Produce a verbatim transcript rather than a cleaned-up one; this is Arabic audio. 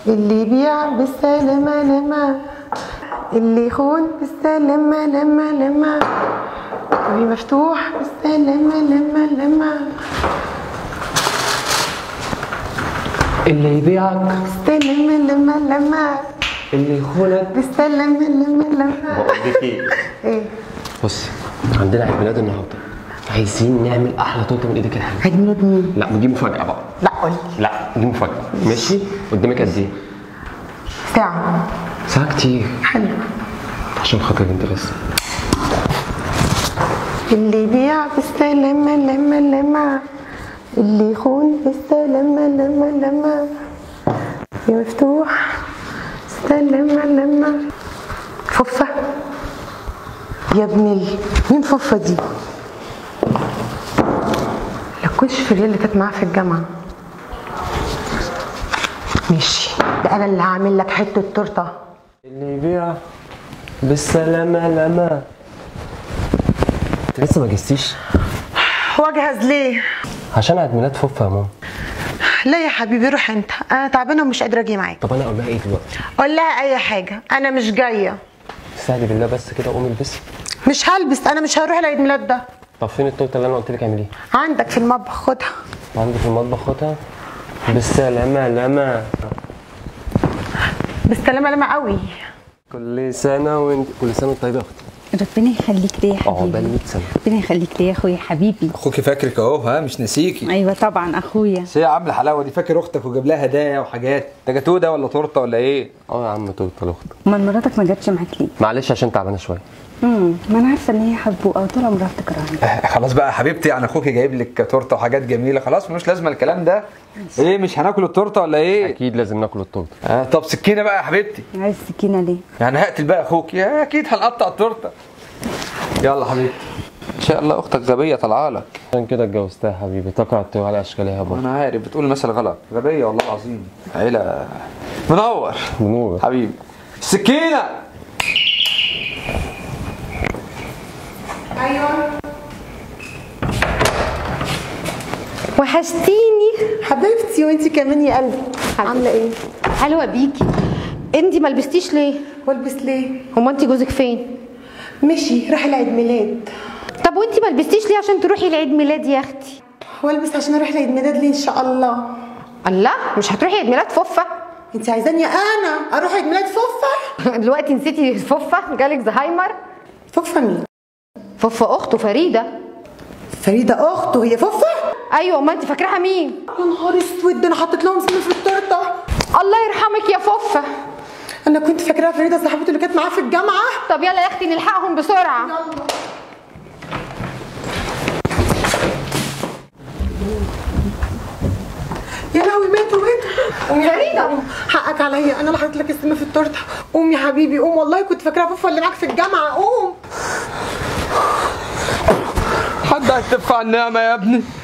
اللي يبيع بالسلامة لما، اللي يخون بالسلامة لما لما، اللي مفتوح بالسلامة لما لما، اللي يبيعك بالسلامة لما لما، اللي يخونك بالسلامة لما لما. بقول لك ايه؟ ايه؟ بصي، عندنا عيد ميلاد النهارده، عايزين نعمل احلى تورته من ايدك الحلوه. عيد ميلاد مين؟ لا دي مفاجأة بقى. لا قولي. لا دي مفاجأة، ماشي؟ قدامك قد ايه؟ ساعة. ساعة كتير. حلو. عشان خاطر انت بس. اللي يبيع بالسلامة لما لما، اللي يخون بالسلامة لما لما، اللي مفتوح بالسلامة لما. فوفة يا ابن ال... مين فوفة دي؟ لا كنتش في اللي كانت معاه في الجامعة. ماشي، ده أنا اللي هعمل لك حتة تورتة. اللي يبيع بالسلامة لما. انت لسه ما جهزتيش؟ واجهز ليه؟ عشان عيد ميلاد فوفا يا ماما. لا يا حبيبي روح انت، انا تعبانه ومش قادره اجي معاك. طب انا اقول لها ايه دلوقتي؟ قول لها اي حاجه، انا مش جايه. استهدي بالله بس كده قومي البسي. مش هلبس، انا مش هروح العيد ميلاد ده. طب فين التورته اللي انا قلت لك اعمليها؟ عندك في المطبخ، خدها. عندي في المطبخ، خدها. بالسلامة لما. بالسلامه لما قوي. كل سنة وانت كل سنة وانت طيبة يا اختي. ربنا يخليك ليا يا حبيبي. عقبال مية سنة. ربنا يخليك ليا يا اخويا حبيبي. اخوكي فاكرك اهو، ها مش ناسيكي. ايوه طبعا اخويا. ايه يا عم الحلاوه دي؟ فاكر اختك وجاب لها هدايا وحاجات. ده جاتوه ده ولا تورته ولا ايه؟ اه يا عم تورته لاختك. امال مراتك ما جاتش معاك ليه؟ معلش عشان تعبانة شوية. امم ما انا عارفه ان هي حبوقه او طول عمرها بتكرهني. آه خلاص بقى يا حبيبتي، يعني اخوكي جايب لك تورته وحاجات جميله، خلاص ملوش لازمه الكلام ده. ايه مش هناكل التورته ولا ايه؟ اكيد لازم ناكل التورته. آه طب سكينه بقى يا حبيبتي. عايز سكينه ليه؟ يعني هقتل بقى اخوكي، اكيد هنقطع التورته. يلا حبيبتي. ان شاء الله اختك غبيه طالعه لك. عشان كده اتجوزتها يا حبيبي، تقع الطيور على اشكالها برضه. انا عارف بتقول مثل غلط، غبيه والله العظيم. عيله منور. منور حبيبي. السكينه. ايوه وحشتيني حبيبتي، وانتي كمان يا قلبي. عامله ايه؟ حلوه بيكي. انتي ما لبستيش ليه؟ والبس ليه؟ هما انتي جوزك فين؟ مشي راح العيد ميلاد. طب وانتي ما لبستيش ليه عشان تروحي العيد ميلاد يا اختي؟ والبس عشان اروح العيد ميلاد ليه ان شاء الله. الله، مش هتروحي عيد ميلاد فوفا؟ انتي عايزاني انا اروح عيد ميلاد فوفا؟ دلوقتي نسيتي فوفا؟ جالك زهايمر؟ فوفا مين؟ فوفا اخته فريده. فريده اخته هي فوفا؟ ايوه، ما انتي فاكراها مين؟ يا نهار اسود، ده انا حطيت لهم سم في التورته. الله يرحمك يا فوفا. انا كنت فاكراها فريده صاحبته اللي كانت معاه في الجامعه. طب يلا يا اختي نلحقهم بسرعه. يلا يا لهوي ماتوا ماتوا. قومي فريده. حقك عليا، انا اللي حطيت لك السم في التورته. قوم يا حبيبي قوم، والله كنت فاكراها فوفا اللي معاك في الجامعه. قوم. حد هيتف على النعمه يا ابني.